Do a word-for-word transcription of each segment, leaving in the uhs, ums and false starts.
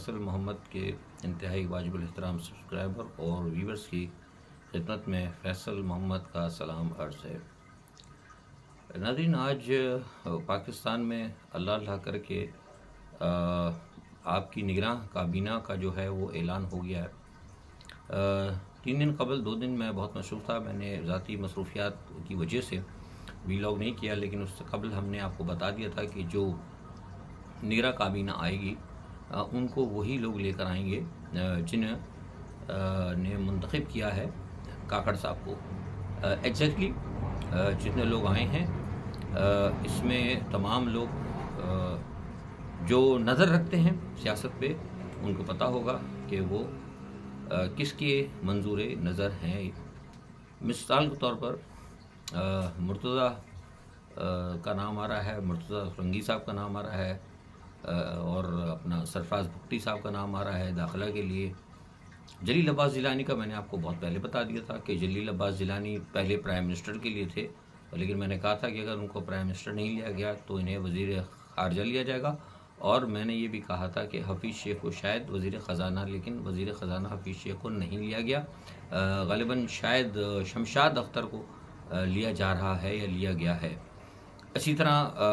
फैसल मोहम्मद के इंतहाई वाजिबुल एहतराम सब्सक्राइबर और व्यूवर्स की खिदमत में फैसल मोहम्मद का सलाम अर्ज़ है। नाज़रीन, आज पाकिस्तान में अल्लाह अल्लाह करके आपकी निगरां काबीना का जो है वो ऐलान हो गया है। आ, तीन दिन कबल दो दिन मैं बहुत मसरूफ़ था, मैंने ज़ाती मसरूफियात की वजह से वीलॉग नहीं किया, लेकिन उससे कबल हमने आपको बता दिया था कि जो निगरां काबीना आएगी आ, उनको वही लोग लेकर आएंगे जिन्हें ने मुंतखब किया है काकड़ साहब को। एग्जैक्टली जितने लोग आए हैं आ, इसमें तमाम लोग आ, जो नज़र रखते हैं सियासत पे, उनको पता होगा कि वो आ, किसके मंजूर नज़र हैं। मिसाल के तौर पर मुर्तज़ा का नाम आ रहा है, मुर्तज़ा फरंगी साहब का नाम आ रहा है और अपना सरफराज भुट्टी साहब का नाम आ रहा है दाखिला के लिए। जलील अब्बास जिलानी का मैंने आपको बहुत पहले बता दिया था कि जलील अब्बास जिलानी पहले प्राइम मिनिस्टर के लिए थे, लेकिन मैंने कहा था कि अगर उनको प्राइम मिनिस्टर नहीं लिया गया तो इन्हें वज़ीर ख़ारजा लिया जाएगा। और मैंने ये भी कहा था कि हफीज़ शेख को शायद वज़ीर ख़जाना, लेकिन वज़ीर ख़जाना हफीज़ शेख को नहीं लिया गया। ग़ालिबन शायद शमशाद अख्तर को लिया जा रहा है या लिया गया है। इसी तरह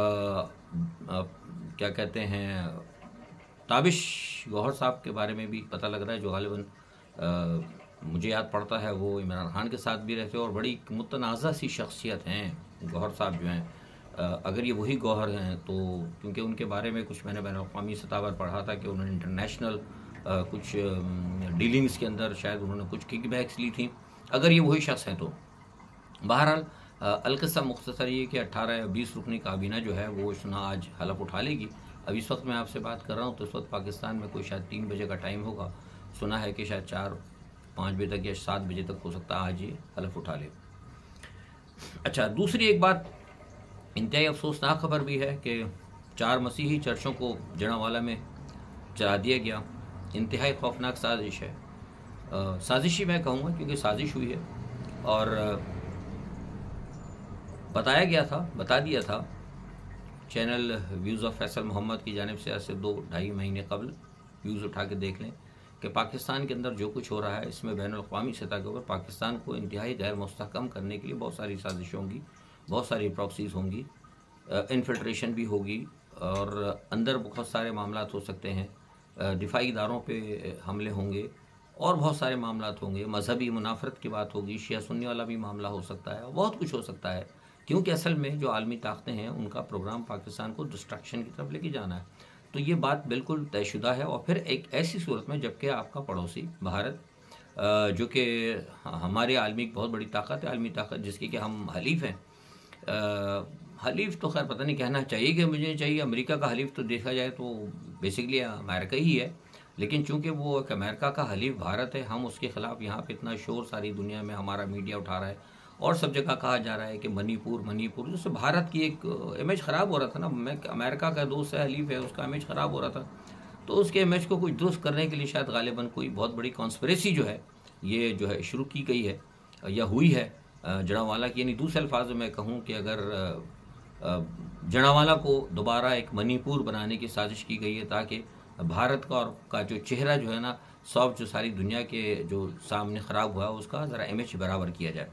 आ, आ, क्या कहते हैं, ताबिश गौहर साहब के बारे में भी पता लग रहा है, जो ग़ालिबन मुझे याद पड़ता है वो इमरान खान के साथ भी रहते हैं और बड़ी मुतनाज़ा सी शख्सियत हैं गौहर साहब जो हैं। अगर ये वही गौहर हैं तो, क्योंकि उनके बारे में कुछ मैंने बैनुल-अक़वामी सतह पर पढ़ा था कि उन्होंने इंटरनेशनल कुछ डीलिंग्स के अंदर शायद उन्होंने कुछ किकबैक्स ली थी। अगर ये वही शख्स हैं तो बहरहाल अलक़िस्सा मुख्तसर ये कि अट्ठारह या बीस रुकनी काबीना जो है वो सुना आज हलफ उठा लेगी। अब इस वक्त मैं आपसे बात कर रहा हूँ तो इस वक्त पाकिस्तान में कोई शायद तीन बजे का टाइम होगा, सुना है कि शायद चार पाँच बजे तक या सात बजे तक हो सकता है आज ये हलफ उठा ले। अच्छा, दूसरी एक बात इंतहाई अफसोसनाक खबर भी है कि चार मसीही चर्चों को जड़ांवाला में चला दिया गया। इंतहाई खौफनाक साजिश है, आ, साजिशी मैं कहूँगा क्योंकि साजिश हुई है और बताया गया था, बता दिया था channel views of Faisal Mohammad की जानिब से आज से दो ढाई महीने कबल। व्यूज़ उठा के देख लें कि पाकिस्तान के अंदर जो कुछ हो रहा है इसमें बैनुल-अक़वामी सतह के ऊपर पाकिस्तान को इंतहाई गैर मुस्तहकम करने के लिए बहुत सारी साजिशें होंगी, बहुत सारी प्रॉक्सीज़ होंगी, इन्फिल्ट्रेशन भी होगी और अंदर बहुत सारे मामलात हो सकते हैं, दिफाई इदारों पे हमले होंगे और बहुत सारे मामलात होंगे, मजहबी मुनाफरत की बात होगी, शिया सुन्नी वाला भी मामला हो सकता है, बहुत कुछ हो सकता है, क्योंकि असल में जो आलमी ताकतें हैं उनका प्रोग्राम पाकिस्तान को डिस्ट्रक्शन की तरफ लेके जाना है। तो ये बात बिल्कुल तयशुदा है और फिर एक ऐसी सूरत में जबकि आपका पड़ोसी भारत, जो कि हमारे आलमी की बहुत बड़ी ताकत है, आलमी ताकत जिसकी कि हम हलीफ हैं। हलीफ तो खैर पता नहीं कहना चाहिए कि मुझे चाहिए, अमेरिका का हलीफ तो देखा जाए तो बेसिकली अमेरिका ही है, लेकिन चूंकि वो एक अमेरिका का हलीफ भारत है, हम उसके ख़िलाफ़ यहाँ पे इतना शोर सारी दुनिया में हमारा मीडिया उठा रहा है और सब जगह कहा जा रहा है कि मणिपुर मणिपुर जिससे भारत की एक इमेज ख़राब हो रहा था ना। मैं अमेरिका का दोस्त है, हलीफ है, उसका इमेज ख़राब हो रहा था, तो उसके इमेज को कुछ दुरुस्त करने के लिए शायद ग़ालिबन कोई बहुत बड़ी कॉन्स्पिरेसी जो है ये जो है शुरू की गई है या हुई है जड़ांवाला की। यानी दूसरे अल्फाज में मैं कहूँ कि अगर जड़ांवाला को दोबारा एक मणिपुर बनाने की साजिश की गई है ताकि भारत का और का जो चेहरा जो है ना सॉफ्ट जो सारी दुनिया के जो सामने ख़राब हुआ है उसका ज़रा इमेज बराबर किया जाए।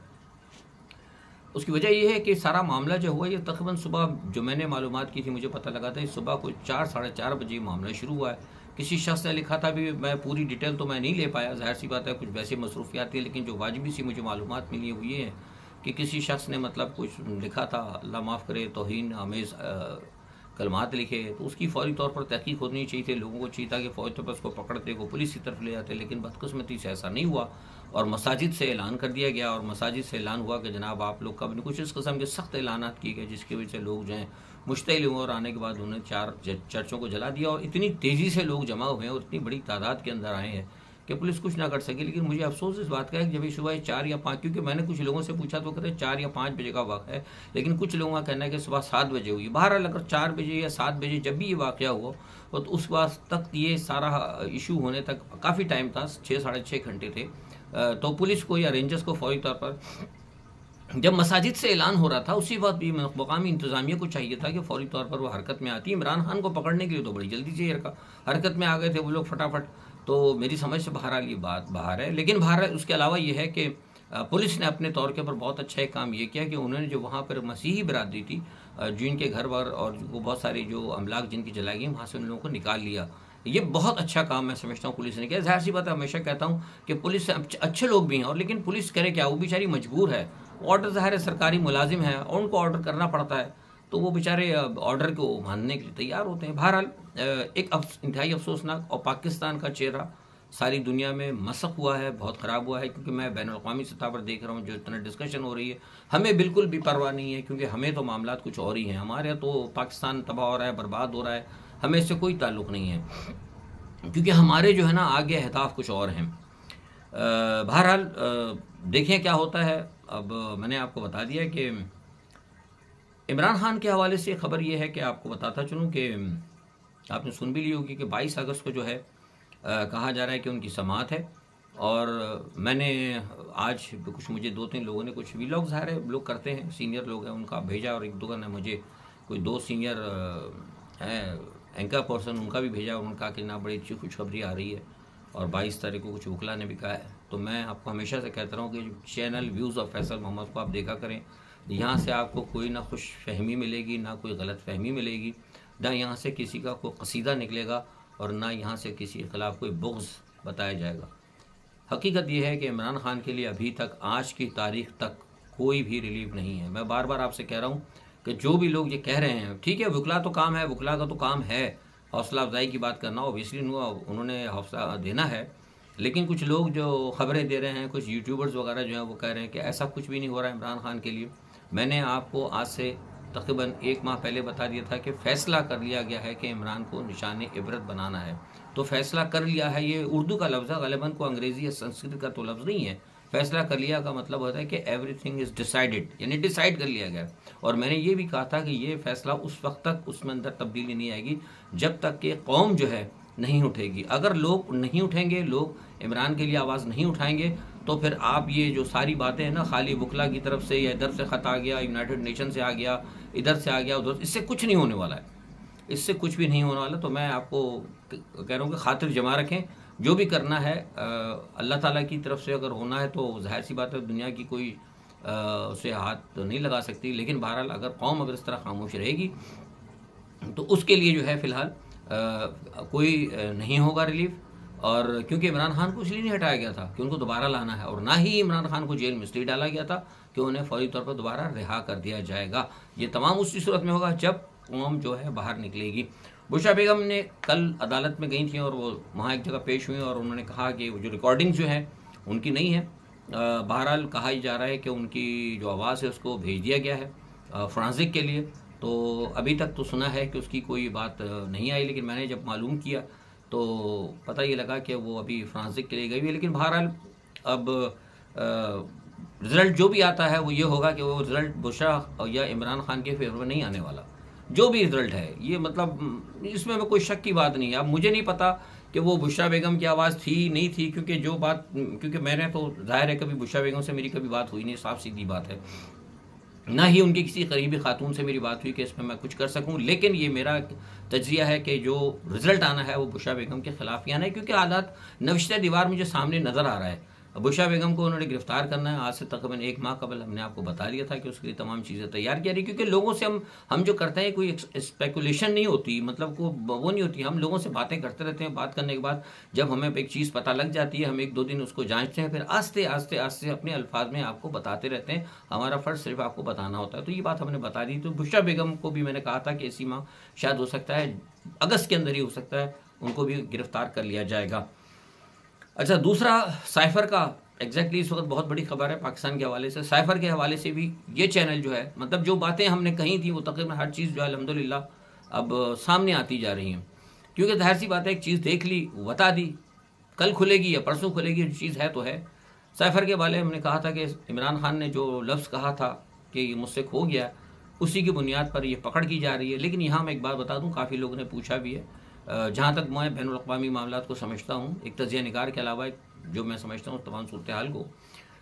उसकी वजह यह है कि सारा मामला जो हुआ ये तकरीबन सुबह जो मैंने मालूमात की थी मुझे पता लगा था इस सुबह को चार साढ़े चार बजे मामला शुरू हुआ है। किसी शख्स ने लिखा था भी, मैं पूरी डिटेल तो मैं नहीं ले पाया, जाहिर सी बात है कुछ वैसे मसरूफियात थी, लेकिन जो वाजिबी सी मुझे मालूमात मिली है वो ये है कि किसी शख्स ने मतलब कुछ लिखा था, अल्लाह माफ़ करे, तौहीन आमेज़ कलमात लिखे, तो उसकी फौरी तौर पर तहकीक होनी चाहिए थी। लोगों को चाहिए था कि फौरी तौर पर उसको पकड़ते को पुलिस की तरफ ले जाते, लेकिन बदकिस्मती से ऐसा नहीं हुआ और मसाजिद से ऐलान कर दिया गया और मसाजिद से ऐलान हुआ कि जनाब आप लोग कब, कुछ इस किस्म के सख्त ऐलानात किए गए जिसकी वजह से लोग जो हैं मुश्तइल हुए और आने के बाद उन्होंने चार चर्चों को जला दिया और इतनी तेज़ी से लोग जमा हुए हैं और इतनी बड़ी तादाद के अंदर आए हैं कि पुलिस कुछ ना कर सके। लेकिन मुझे अफसोस इस बात का है कि जब सुबह चार या पाँच, क्योंकि मैंने कुछ लोगों से पूछा तो कहते चार या पाँच बजे का वक्त है, लेकिन कुछ लोगों का कहना है कि सुबह सात बजे हुई। बहरहाल अगर चार बजे या सात बजे जब भी ये वाक़या हुआ तो उस वक्त तक ये सारा इशू होने तक काफ़ी टाइम था, छः साढ़े छः घंटे थे। तो पुलिस को या रेंजर्स को फौरी तौर पर जब मसाजिद से ऐलान हो रहा था उसी वक्त भी मकामी इंतज़ामिया को चाहिए था कि फौरी तौर पर वो हरकत में आती। इमरान खान को पकड़ने के लिए तो बड़ी जल्दी से हरकत में आ गए थे वो लोग फटाफट। तो मेरी समझ से बाहर ये बात बाहर है। लेकिन बाहर उसके अलावा ये है कि पुलिस ने अपने तौर के ऊपर बहुत अच्छा एक काम ये किया कि उन्होंने जो वहाँ पर मसीही बरादरी थी, जिनके घर वर और वो बहुत सारी जो अमलाक जिनकी जलाई गई, वहाँ से उन लोगों को निकाल लिया। ये बहुत अच्छा काम मैं समझता हूँ पुलिस ने किया। जाहिर सी बात है, हमेशा कहता हूँ कि पुलिस से अच्छे लोग भी हैं, और लेकिन पुलिस करे क्या, वो बेचारी मजबूर है। ऑर्डर ज़ाहिर है सरकारी मुलाजिम है और उनको ऑर्डर करना पड़ता है, तो वो बेचारे ऑर्डर को मानने के लिए तैयार होते हैं। बहरहाल एक इंतहाई अफसोसनाक, और पाकिस्तान का चेहरा सारी दुनिया में मसक हुआ है, बहुत ख़राब हुआ है। क्योंकि मैं बैनुल अक़वामी सतह पर देख रहा हूँ जो इतना डिस्कशन हो रही है, हमें बिल्कुल भी परवाह नहीं है, क्योंकि हमें तो मामला कुछ और ही हैं। हमारे यहाँ तो पाकिस्तान तबाह हो रहा है, बर्बाद हो रहा है, हमें इससे कोई ताल्लुक़ नहीं है, क्योंकि हमारे जो है ना आगे अहदाफ कुछ और हैं। बहरहाल देखें क्या होता है। अब मैंने आपको बता दिया कि इमरान खान के हवाले से ख़बर यह है कि आपको बताता चलूँ कि आपने सुन भी ली होगी कि बाईस अगस्त को जो है आ, कहा जा रहा है कि उनकी समाअत है। और मैंने आज कुछ मुझे दो तीन लोगों ने कुछ वीलॉग ज़ाहिर है लोग करते हैं, सीनियर लोग हैं, उनका भेजा, और एक दो ने मुझे कोई दो सीनियर हैं एंकर पर्सन उनका भी भेजा। उन्होंने कहा कि ना बड़ी अच्छी खुशखबरी आ रही है, और बाईस तारीख को कुछ वकला ने भी कहा है। तो मैं आपको हमेशा से कहता रहा हूँ कि channel views of Faisal Mohammad को आप देखा करें। यहाँ से आपको कोई ना खुश फहमी मिलेगी, ना कोई गलत फहमी मिलेगी, ना यहाँ से किसी का कोई कसीदा निकलेगा, और ना यहाँ से किसी के ख़िलाफ़ कोई बुग़्ज़ बताया जाएगा। हकीकत यह है कि इमरान खान के लिए अभी तक आज की तारीख़ तक कोई भी रिलीफ नहीं है। मैं बार बार आपसे कह रहा हूँ कि जो भी लोग ये कह रहे हैं, ठीक है वकला तो काम है, वकला का तो काम है हौसला अफजाई की बात करना, ओबियसली उन्होंने हौसला देना है। लेकिन कुछ लोग जो ख़बरें दे रहे हैं, कुछ यूट्यूबर्स वगैरह जो हैं वो कह रहे हैं कि ऐसा कुछ भी नहीं हो रहा है इमरान खान के लिए। मैंने आपको आज से तकरीबन एक माह पहले बता दिया था कि फ़ैसला कर लिया गया है कि इमरान को निशान इबरत बनाना है। तो फ़ैसला कर लिया है, ये उर्दू का लफ्ज़ है, ग़ालिबन को अंग्रेज़ी या संस्कृत का तो लफ्ज़ नहीं है। फ़ैसला कर लिया का मतलब होता है कि एवरीथिंग इज़ डिसाइडेड, यानी डिसाइड कर लिया गया। और मैंने ये भी कहा था कि ये फ़ैसला उस वक्त तक उसमें अंदर तब्दीली नहीं आएगी जब तक कि कौम जो है नहीं उठेगी। अगर लोग नहीं उठेंगे, लोग इमरान के लिए आवाज़ नहीं उठाएंगे, तो फिर आप ये जो सारी बातें हैं ना, खाली वकला की तरफ से या इधर से ख़त आ गया, यूनाइटेड नेशन से आ गया, इधर से आ गया, उधर, इससे कुछ नहीं होने वाला है, इससे कुछ भी नहीं होने वाला। तो मैं आपको कह रहा हूँ कि खातिर जमा रखें, जो भी करना है अल्लाह ताला की तरफ से अगर होना है तो जाहिर सी बात है दुनिया की कोई आ, उसे हाथ नहीं लगा सकती। लेकिन बहरहाल अगर कौम अगर इस तरह खामोश रहेगी तो उसके लिए जो है फ़िलहाल कोई नहीं होगा रिलीफ। और क्योंकि इमरान खान को इसलिए नहीं हटाया गया था कि उनको दोबारा लाना है, और ना ही इमरान खान को जेल में इसलिए डाला गया था कि उन्हें फौरी तौर पर दोबारा रिहा कर दिया जाएगा। ये तमाम उसी सूरत में होगा जब कौम जो है बाहर निकलेगी। बुशरा बेगम ने कल अदालत में गई थी और वो वहाँ एक जगह पेश हुई, और उन्होंने कहा कि वो जो रिकॉर्डिंग जो है उनकी नहीं है। बहरहाल कहा जा रहा है कि उनकी जो आवाज़ है उसको भेज दिया गया है फ्रांसिक के लिए। तो अभी तक तो सुना है कि उसकी कोई बात नहीं आई, लेकिन मैंने जब मालूम किया तो पता ये लगा कि वो अभी फ्रांसिक के लिए गई है। लेकिन बहरहाल अब रिज़ल्ट जो भी आता है वो ये होगा कि वो रिज़ल्ट बुशरा या इमरान खान के फेवर में नहीं आने वाला। जो भी रिज़ल्ट है ये मतलब इसमें में कोई शक की बात नहीं है। अब मुझे नहीं पता कि वो बुशरा बेगम की आवाज़ थी नहीं थी, क्योंकि जो बात क्योंकि मैंने तो जाहिर है कभी बुशरा बेगम से मेरी कभी बात हुई नहीं, साफ सीधी बात है, ना ही उनकी किसी करीबी खातून से मेरी बात हुई कि इसमें मैं कुछ कर सकूं। लेकिन ये मेरा तज्जिया है कि जो रिज़ल्ट आना है वो बुशरा बेगम के ख़िलाफ़ ही आना है, क्योंकि हालात नविश्ते दीवार मुझे सामने नज़र आ रहा है। बुशरा बेगम को उन्होंने गिरफ्तार करना है। आज से तकरीबन एक माह कबल हमने आपको बता दिया था कि उसके लिए तमाम चीज़ें तैयार किया रही, क्योंकि लोगों से हम हम जो करते हैं कोई स्पेकुलेशन नहीं होती, मतलब को वो नहीं होती। हम लोगों से बातें करते रहते हैं, बात करने के बाद जब हमें एक चीज़ पता लग जाती है हम एक दो दिन उसको जांचते हैं, फिर आस्ते आस्ते आस्ते अपने अल्फाज में आपको बताते रहते हैं। हमारा फ़र्ज़ सिर्फ आपको बताना होता है। तो ये बात हमने बता दी। तो बुशरा बेगम को भी मैंने कहा था कि इसी माह शायद हो सकता है अगस्त के अंदर ही हो सकता है उनको भी गिरफ्तार कर लिया जाएगा। अच्छा, दूसरा साइफ़र का एग्जैक्टली इस वक्त बहुत बड़ी खबर है पाकिस्तान के हवाले से। साइफ़र के हवाले से भी ये चैनल जो है, मतलब जो बातें हमने कही थी वो तकरीबन हर चीज़ जो है अल्हम्दुलिल्लाह अब सामने आती जा रही हैं, क्योंकि जाहिर सी बात है एक चीज़ देख ली बता दी, कल खुलेगी या परसों खुलेगी, जो चीज़ है तो है। साइफ़र के बारे में हमने कहा था कि इमरान खान ने जो लफ्ज़ कहा था कि ये मुझसे खो गया, उसी की बुनियाद पर यह पकड़ की जा रही है। लेकिन यहाँ मैं एक बात बता दूँ, काफ़ी लोगों ने पूछा भी है, जहाँ तक मैं बैनुल-अक़वामी मामलात को समझता हूँ, एक तजिया निगार के अलावा जो मैं समझता हूँ तमाम सूरत हाल को,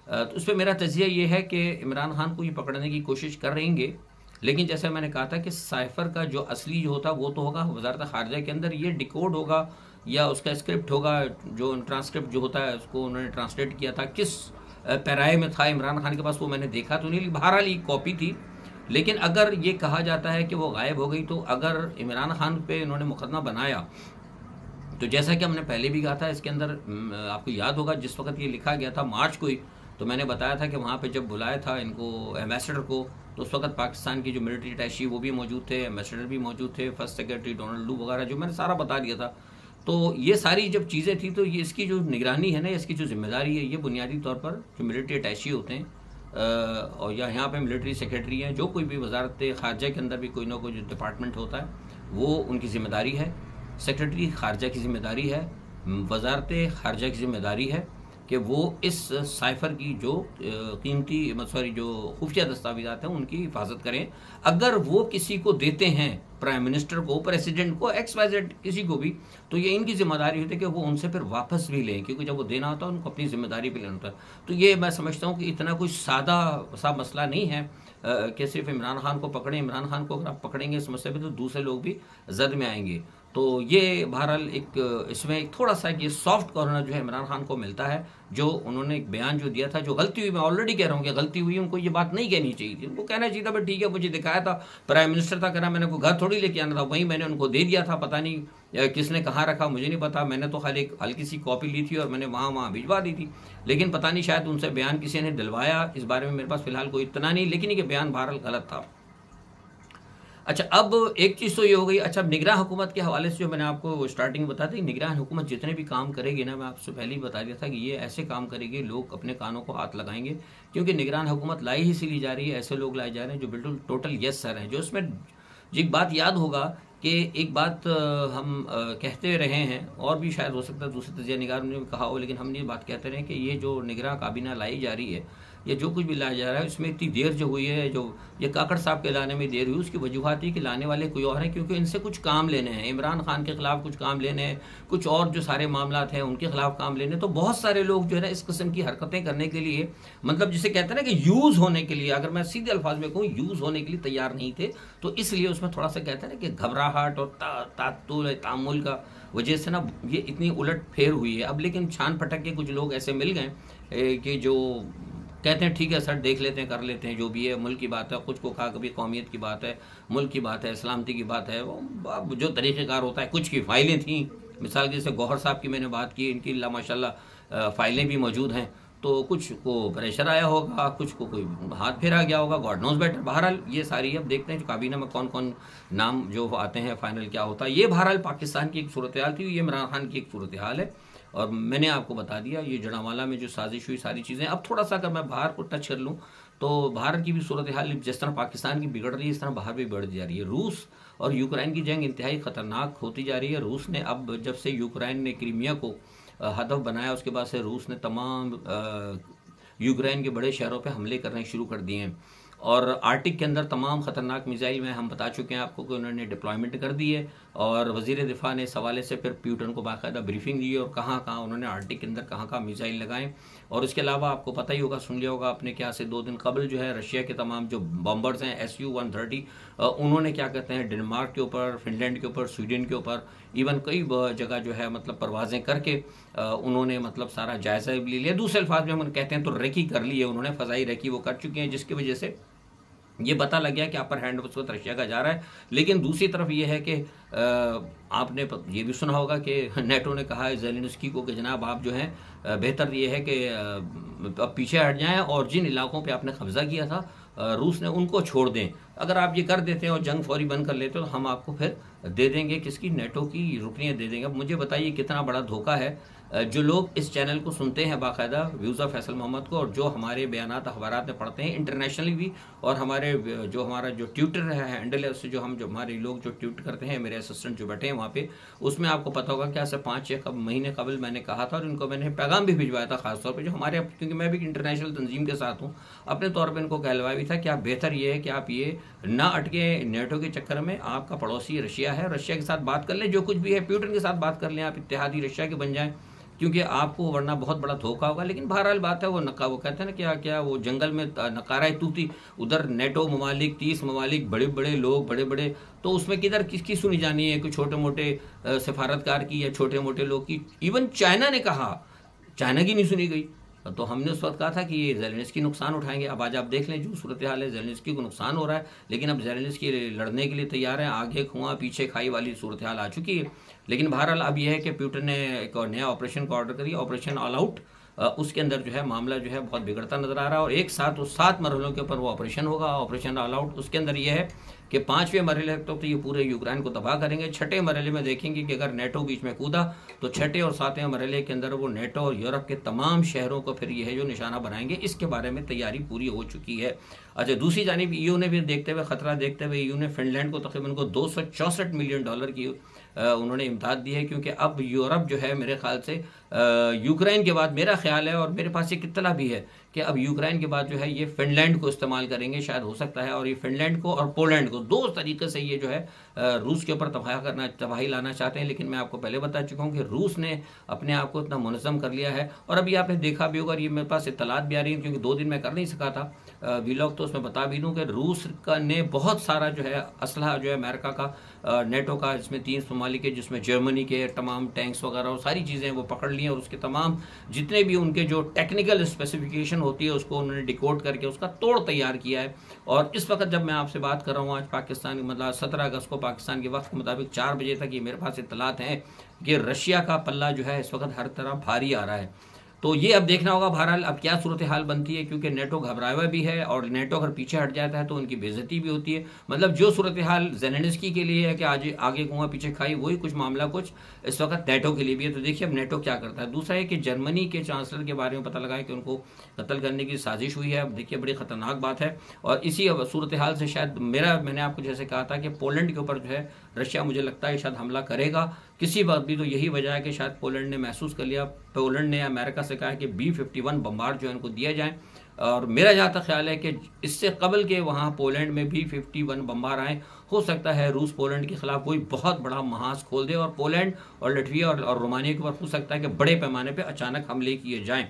तो उस पर मेरा तजिया ये है कि इमरान खान को ये पकड़ने की कोशिश कर रहेंगे, लेकिन जैसे मैंने कहा था कि साइफर का जो असली जो होता वो तो होगा वजारत खारजा के अंदर, ये डिकोड होगा या उसका स्क्रिप्ट होगा, जो ट्रांसक्रिप्ट जो होता है उसको उन्होंने ट्रांसलेट किया था, किस पैराए में था इमरान खान के पास, वो मैंने देखा तो नहीं, बहरहाल एक कॉपी थी। लेकिन अगर ये कहा जाता है कि वो गायब हो गई, तो अगर इमरान खान पे इन्होंने मुकदमा बनाया, तो जैसा कि हमने पहले भी कहा था, इसके अंदर आपको याद होगा जिस वक्त ये लिखा गया था मार्च को ही, तो मैंने बताया था कि वहाँ पे जब बुलाया था इनको एम्बेसडर को, तो उस वक्त पाकिस्तान की जो मिलिट्री अटैची वो भी मौजूद थे, एम्बेसडर भी मौजूद थे, फर्स्ट सेक्रेटरी डोनाल्ड लू वगैरह, जो मैंने सारा बता दिया था। तो ये सारी जब चीज़ें थी, तो ये इसकी जो निगरानी है ना, इसकी जो जिम्मेदारी है, ये बुनियादी तौर पर जो मिलिट्री अटैची होते हैं और या यहाँ पे मिलिट्री सेक्रेटरी हैं, जो कोई भी वजारत खारजा के अंदर भी कोई ना कोई जो डिपार्टमेंट होता है, वो उनकी ज़िम्मेदारी है। सेक्रेटरी खारजा की ज़िम्मेदारी है, वजारत खारजा की ज़िम्मेदारी है कि वो इस साइफर की जो कीमती सॉरी जो खुफिया दस्तावेज़ात हैं उनकी हिफाजत करें। अगर वो किसी को देते हैं, प्राइम मिनिस्टर को, प्रेसिडेंट को, एक्स वाई जेड किसी को भी, तो ये इनकी जिम्मेदारी होती है कि वो उनसे फिर वापस भी लें, क्योंकि जब वो देना होता है उनको अपनी जिम्मेदारी भी लेना होता है। तो ये मैं समझता हूँ कि इतना कोई सादा सा मसला नहीं है कि सिर्फ इमरान खान को पकड़ें। इमरान खान को अगर आप पकड़ेंगे इस मसले पर, तो दूसरे लोग भी जद में आएंगे। तो ये बहरहाल एक इसमें एक थोड़ा सा ये सॉफ्ट कॉर्नर जो है इमरान खान को मिलता है, जो उन्होंने एक बयान जो दिया था, जो गलती हुई, मैं ऑलरेडी कह रहा हूँ कि गलती हुई, उनको ये बात नहीं कहनी चाहिए थी। उनको कहना चाहिए था भाई ठीक है, मुझे दिखाया था, प्राइम मिनिस्टर था, कहना मैंने को घर थोड़ी लेके आना था, वहीं मैंने उनको दे दिया था, पता नहीं किसने कहाँ रखा मुझे नहीं पता, मैंने तो खाली एक हल्की सी कॉपी ली थी और मैंने वहाँ वहाँ भिजवा दी थी, लेकिन पता नहीं शायद उनसे बयान किसी ने दिलवाया, इस बारे में मेरे पास फिलहाल कोई इतना नहीं, लेकिन ये बयान बहरहाल गलत था। अच्छा, अब एक चीज़ तो ये हो गई। अच्छा, निगरान हुकूमत के हवाले से जो मैंने आपको स्टार्टिंग में बताया था, निगरान हुकूमत जितने भी काम करेगी ना, मैं आपसे पहले ही बता दिया था कि ये ऐसे काम करेगी लोग अपने कानों को हाथ लगाएंगे, क्योंकि निगरान हुकूमत लाई ही इसीलिए जा रही है, ऐसे लोग लाए जा रहे हैं जो बिल्कुल टोटल यस सर हैं। जो इसमें एक बात याद होगा कि एक बात हम कहते रहे हैं, और भी शायद हो सकता है दूसरे तजिया निगार ने भी कहा हो, लेकिन हम ये बात कहते रहे कि ये जो निगरान काबीना लाई जा रही है, या जो कुछ भी लाया जा रहा है, उसमें इतनी देर जो हुई है, जो ये काकड़ साहब के लाने में देर हुई, उसकी वजूहत थी कि लाने वाले कोई और हैं, क्योंकि इनसे कुछ काम लेने हैं, इमरान खान के खिलाफ कुछ काम लेने हैं, कुछ और जो सारे मामला हैं उनके खिलाफ काम लेने। तो बहुत सारे लोग जो है ना इस किस्म की हरकतें करने के लिए, मतलब जिसे कहते हैं ना कि यूज़ होने के लिए, अगर मैं सीधे अल्फाज में कहूँ, यूज़ होने के लिए तैयार नहीं थे। तो इसलिए उसमें थोड़ा सा कहते हैं ना कि घबराहट और तातुल तामुल का वजह से ना ये इतनी उलट फेर हुई है। अब लेकिन छान पटक के कुछ लोग ऐसे मिल गए कि जो कहते हैं ठीक है सर, देख लेते हैं, कर लेते हैं, जो भी है मुल्क की बात है, कुछ को कहा कभी कौमियत की बात है, मुल्क की बात है, सलामती की बात है, वो जो तरीक़ेकार होता है। कुछ की फ़ाइलें थीं, मिसाल जैसे गौहर साहब की मैंने बात की, इनकी अल्लाह माशाल्लाह फ़ाइलें भी मौजूद हैं, तो कुछ को प्रेशर आया होगा, कुछ को कोई हाथ फेरा गया होगा, गॉड नोज बेटर। बहरहाल ये सारी अब देखते हैं जो काबीना में कौन कौन नाम जो आते हैं, फाइनल क्या होता है। ये बहरहाल पाकिस्तान की एक सूरत हाल थी, ये इमरान खान की एक सूरत हाल है, और मैंने आपको बता दिया ये जड़ावाला में जो साजिश हुई, सारी चीज़ें। अब थोड़ा सा अगर मैं बाहर को टच कर लूँ, तो भारत की भी सूरत हाल जिस तरह पाकिस्तान की बिगड़ रही है, इस तरह बाहर भी बढ़ जा रही है। रूस और यूक्रेन की जंग इंतहाई ख़तरनाक होती जा रही है। रूस ने अब जब से यूक्रेन ने क्रीमिया को हदफ बनाया, उसके बाद से रूस ने तमाम यूक्रेन के बड़े शहरों पे हमले करने शुरू कर दिए हैं, और आर्टिक के अंदर तमाम ख़तरनाक मिसाइल में हम बता चुके हैं आपको कि उन्होंने डिप्लॉयमेंट कर दी है। और वज़ीर दिफा ने इस हवाले से फिर प्यूटन को बाकायदा ब्रीफिंग दी और कहाँ कहाँ उन्होंने आर्टिक के अंदर कहाँ कहाँ मिसाइल लगाएं। और उसके अलावा आपको पता ही होगा, सुन लिया होगा आपने, क्या से दो दिन कबल जो है रशिया के तमाम जो बॉम्बर्स हैं एस यू वन थर्टी, उन्होंने क्या कहते हैं डेनमार्क के ऊपर, फिनलैंड के ऊपर, स्वीडन के ऊपर, इवन कई जगह जो है मतलब परवाजें करके उन्होंने मतलब सारा जायज़ा ले लिया। दूसरे अल्फाज में हम कहते हैं तो रेकी कर ली है उन्होंने, फ़ज़ाई रेकी वो कर चुके हैं, जिसकी वजह से ये पता लग गया कि अपर हैंड उस वक्त रशिया का जा रहा है। लेकिन दूसरी तरफ ये है कि आपने ये भी सुना होगा कि नेटो ने कहा है ज़ेलेंस्की को कि जनाब आप जो हैं बेहतर ये है कि अब पीछे हट जाएं और जिन इलाकों पे आपने कब्ज़ा किया था रूस ने, उनको छोड़ दें। अगर आप ये कर देते हैं और जंग फौरी बंद कर लेते हो तो हम आपको फिर दे देंगे किसकी, नेटो की रुकनियत दे देंगे। अब मुझे बताइए कितना बड़ा धोखा है। जो लोग इस चैनल को सुनते हैं बाकायदा, व्यूज़ ऑफ फैसल मोहम्मद को, और जो हमारे बयानात अखबारात में पढ़ते हैं इंटरनेशनली भी, और हमारे जो हमारा जो ट्विटर है हैंडल है, उससे जो हम जो हमारे लोग जो ट्वीट करते हैं, मेरे असिस्टेंट जो बैठे हैं वहाँ पे, उसमें आपको पता होगा कि ऐसे पाँच छः महीने कबल मैंने कहा था और इनको मैंने पैगाम भी भिजवाया था, खासतौर पर जो हमारे, क्योंकि मैं भी इंटरनेशनल तंजीम के साथ हूँ, अपने तौर पर इनको कहलवाया भी था कि आप बेहतर ये है कि आप ये ना अटके नेटो के चक्कर में। आपका पड़ोसी रशिया है, रशिया के साथ बात कर लें, जो कुछ भी है प्यूटन के साथ बात कर लें, आप इत्तेहादी रशिया के बन जाएँ, क्योंकि आपको वरना बहुत बड़ा धोखा होगा। लेकिन बहरहाल बात है, वो नका वो कहते हैं ना क्या क्या वो जंगल में नकारा तूती, उधर नेटो ममालिक, तीस ममालिक, बड़े बड़े लोग, बड़े बड़े, तो उसमें किधर किसकी सुनी जानी है, कोई छोटे मोटे सफारतकार की या छोटे मोटे लोग की। इवन चाइना ने कहा, चाइना की नहीं सुनी गई। तो हमने उस वक्त कहा था कि ये ज़ेलेंस्की नुकसान उठाएंगे। अब आज आप देख लें जो सूरत हाल है, ज़ेलेंस्की को नुकसान हो रहा है, लेकिन अब ज़ेलेंस्की लड़ने के लिए तैयार है। आगे कुआं पीछे खाई वाली सूरत हाल आ चुकी है। लेकिन बहरहाल अब यह है कि पुतिन ने एक नया ऑपरेशन का ऑर्डर करिए, ऑपरेशन ऑल आउट। उसके अंदर जो है मामला जो है बहुत बिगड़ता नजर आ रहा है, और एक साथ उस सात मरहलों के ऊपर वो ऑपरेशन होगा, ऑपरेशन ऑल आउट। उसके अंदर यह है कि पांचवें मरहले तक तो ये पूरे यूक्रेन को तबाह करेंगे। छठे मरहले में देखेंगे कि अगर नेटो बीच में कूदा तो छठे और सातवें मरहले के अंदर वो नेटो और यूरोप के तमाम शहरों को फिर ये है जो निशाना बनाएंगे। इसके बारे में तैयारी पूरी हो चुकी है। अच्छा, दूसरी जानिब ईयू ने भी देखते हुए, खतरा देखते हुए, ईयू ने फिनलैंड को तकरीबन को दो सौ चौसठ मिलियन डॉलर की उन्होंने इमदाद दी है, क्योंकि अब यूरोप जो है मेरे ख्याल से यूक्रेन के बाद, मेरा ख्याल है और मेरे पास एक इत्तला भी है कि अब यूक्रेन के बाद जो है ये फिनलैंड को इस्तेमाल करेंगे, शायद हो सकता है। और ये फिनलैंड को और पोलैंड को दो तरीके से ये जो है रूस के ऊपर तबाह करना, तबाही लाना चाहते हैं। लेकिन मैं आपको पहले बता चुका हूँ कि रूस ने अपने आप को इतना मुनज़्ज़म कर लिया है। और अभी आपने देखा भी होगा, ये मेरे पास इत्तलात भी आ रही है, क्योंकि दो दिन मैं कर नहीं सका था वीलॉग, तो उसमें बता भी दूँ कि रूस का ने बहुत सारा जो है असलहा जो है अमेरिका का, नेटो का, जिसमें तीन ममालिक है, जिसमें जर्मनी के तमाम टैंक्स वगैरह और सारी चीज़ें वो पकड़ ली हैं, और उसके तमाम जितने भी उनके जो टेक्निकल स्पेसिफिकेशन होती है उसको उन्होंने डिकोड करके उसका तोड़ तैयार किया है। और इस वक्त जब मैं आपसे बात कर रहा हूँ, आज पाकिस्तान मतलब सत्रह अगस्त को पाकिस्तान के वक्त के मुताबिक चार बजे तक ये मेरे पास इत्तलात हैं कि रशिया का पल्ला जो है इस वक्त हर तरह भारी आ रहा है। तो ये अब देखना होगा बहरहाल अब क्या सूरत हाल बनती है, क्योंकि नेटो घबराया हुआ भी है, और नेटो अगर पीछे हट जाता है तो उनकी बेइज्जती भी होती है। मतलब जो सूरत हाल ज़ेलेंस्की के लिए है कि आज आगे कुआं पीछे खाई, वही कुछ मामला कुछ इस वक्त नेटो के लिए भी है। तो देखिए अब नेटो क्या करता है। दूसरा है कि जर्मनी के चांसलर के बारे में पता लगा है कि उनको कत्ल करने की साजिश हुई है। अब देखिए बड़ी खतरनाक बात है, और इसी सूरत हाल से शायद मेरा मैंने आपको जैसे कहा था कि पोलैंड के ऊपर जो है रशिया मुझे लगता है शायद हमला करेगा किसी वक्त भी। तो यही वजह है कि शायद पोलैंड ने महसूस कर लिया, पोलैंड ने अमेरिका से कहा कि बी फिफ्टी वन बम्बार्ड जो है इनको दिया जाए। और मेरा जहाँ तक ख्याल है कि इससे कबल के वहाँ पोलैंड में बी फिफ्टी वन बम्बार आए, हो सकता है रूस पोलैंड के खिलाफ कोई बहुत बड़ा महाज खोल दे, और पोलैंड और लटविया और, और रोमानिया के ऊपर हो सकता है कि बड़े पैमाने पर अचानक हमले किए जाएँ।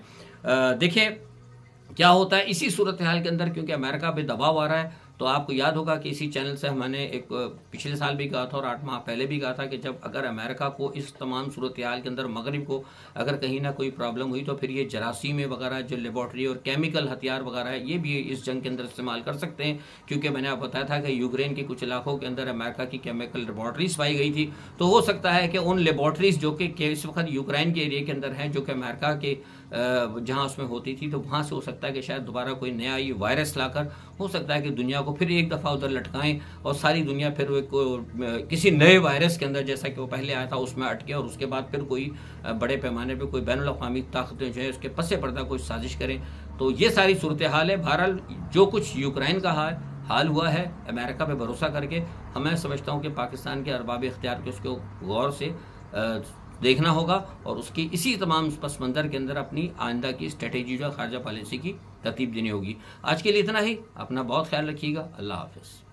देखिए क्या होता है इसी सूरत हाल के अंदर, क्योंकि अमेरिका पे दबाव आ रहा है। तो आपको याद होगा कि इसी चैनल से हमने एक पिछले साल भी कहा था और आठ माह पहले भी कहा था कि जब अगर अमेरिका को इस तमाम सूरत हाल के अंदर, मगरिब को अगर कहीं ना कोई प्रॉब्लम हुई, तो फिर ये जरासीम वगैरह जो लेबॉर्ट्री और केमिकल हथियार वगैरह है, ये भी इस जंग के अंदर इस्तेमाल कर सकते हैं। क्योंकि मैंने आपको बताया था कि यूक्रेन के कुछ इलाकों के अंदर अमेरिका की केमिकल लेबॉर्ट्रीज पाई गई थी। तो हो सकता है कि उन लेबॉर्ट्रीज जो कि इस वक्त यूक्रेन के एरिया के अंदर हैं, जो कि अमेरिका के जहाँ उसमें होती थी, तो वहाँ से हो सकता है कि शायद दोबारा कोई नया ये वायरस लाकर हो सकता है कि दुनिया को फिर एक दफ़ा उधर लटकाएं, और सारी दुनिया फिर वो किसी नए वायरस के अंदर जैसा कि वो पहले आया था उसमें अटके, और उसके बाद फिर कोई बड़े पैमाने पे कोई बैनुल अक़वामी ताकतें जो है उसके पसे पर्दा कोई साजिश करें। तो ये सारी सूरत हाल है। बहरहाल जो कुछ यूक्रेन का हाल हाल हुआ है, अमेरिका पे भरोसा करके हमें समझता हूँ कि पाकिस्तान के अरबाब इख्तियार के उसको गौर से देखना होगा, और उसकी इसी तमाम पस मंज़र के अंदर अपनी आइंदा की स्ट्रेटेजी जो खारजा पॉलिसी की तरतीब देनी होगी। आज के लिए इतना ही। अपना बहुत ख्याल रखिएगा। अल्लाह हाफ़िज़।